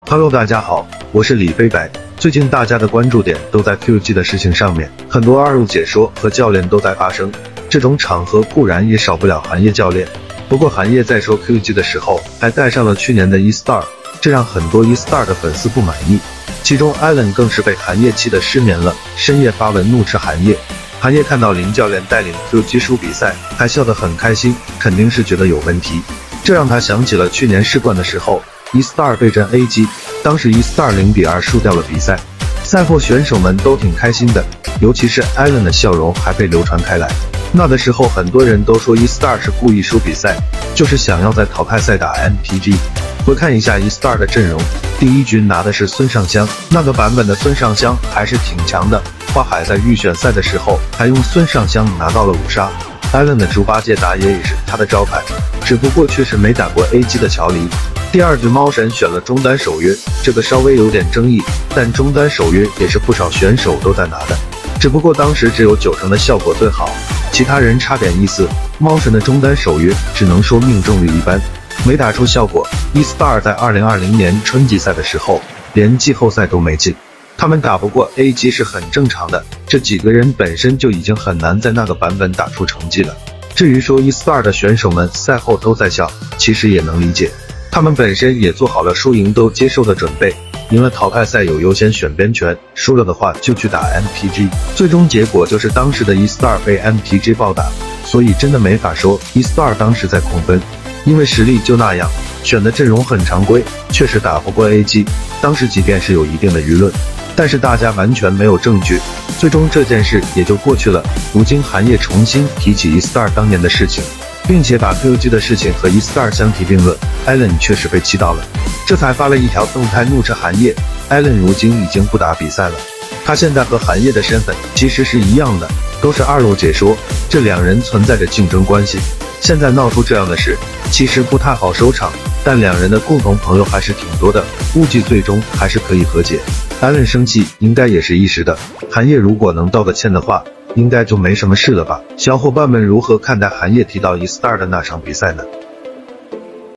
Hello， 大家好，我是李飞白。最近大家的关注点都在 QG 的事情上面，很多二路解说和教练都在发声。这种场合固然也少不了韩烨教练，不过韩烨在说 QG 的时候还带上了去年的 E-Star， 这让很多 E-Star 的粉丝不满意。其中 Allen 更是被韩烨气得失眠了，深夜发文怒斥韩烨。韩烨看到林教练带领 QG 输比赛，还笑得很开心，肯定是觉得有问题。这让他想起了去年世冠的时候 ，E-Star 对阵 AG， 当时 E-Star 0-2输掉了比赛。赛后选手们都挺开心的，尤其是 Allen 的笑容还被流传开来。那的时候很多人都说 E-Star 是故意输比赛，就是想要在淘汰赛打 MPG。回看一下 E-Star 的阵容，第一局拿的是孙尚香，那个版本的孙尚香还是挺强的。花海在预选赛的时候还用孙尚香拿到了5杀。Allen 的猪八戒打野也是他的招牌，只不过确实没打过 AG 的乔黎。第二局猫神选了中单守约，这个稍微有点争议，但中单守约也是不少选手都在拿的，只不过当时只有90%的效果最好，其他人差点意思。猫神的中单守约只能说命中率一般，没打出效果。E-Star 在2020年春季赛的时候连季后赛都没进，他们打不过 AG 是很正常的，这几个人本身就已经很难在那个版本打出成绩了。至于说 E-Star 的选手们赛后都在笑，其实也能理解，他们本身也做好了输赢都接受的准备，赢了淘汰赛有优先选边权，输了的话就去打 MPG， 最终结果就是当时的 E-Star 被 MPG 暴打，所以真的没法说 E-Star 当时在控分，因为实力就那样，选的阵容很常规，确实打不过 AG， 当时即便是有一定的舆论，但是大家完全没有证据，最终这件事也就过去了。如今韩烨重新提起 E-Star 当年的事情，并且把 QG 的事情和 E-Star 相提并论， Allen 确实被气到了，这才发了一条动态怒斥韩烨。 Allen 如今已经不打比赛了，他现在和韩烨的身份其实是一样的，都是二路解说，这两人存在着竞争关系，现在闹出这样的事其实不太好收场，但两人的共同朋友还是挺多的，估计最终还是可以和解。Allen 生气应该也是一时的，韩烨如果能道个歉的话，应该就没什么事了吧。小伙伴们如何看待韩烨提到 E-Star 的那场比赛呢？